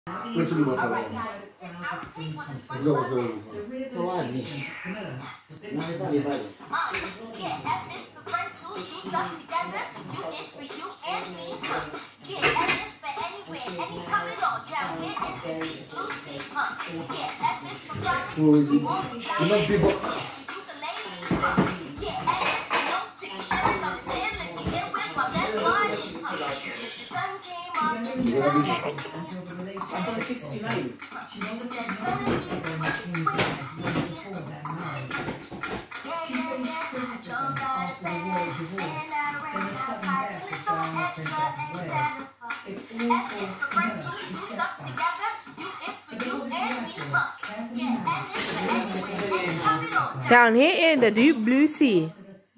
Questo mi basta. Cosa? Trovati. I saw 69. Down here in the deep blue sea.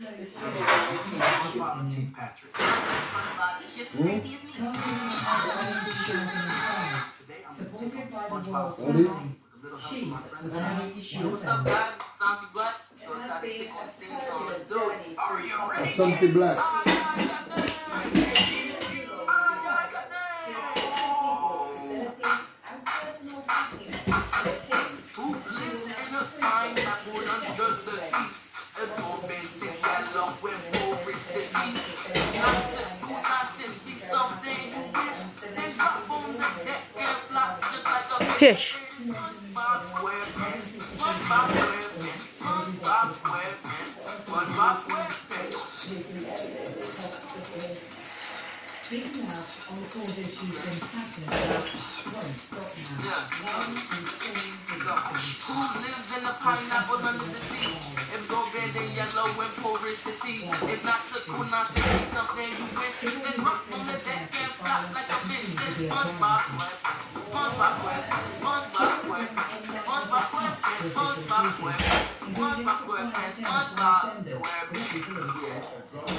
Something black. Fish. Speaking out on the cause issues in Patton won't stop now. Who lives in a pineapple under the sea? If go red and yellow and porous to see. If not so cool, not to see something you wish. Then rock on the deck and flop like a fish. Then SpongeBob SpongeBob SpongeBob SpongeBob SpongeBob SpongeBob SpongeBob SpongeBob SpongeBob SquarePants. Yeah.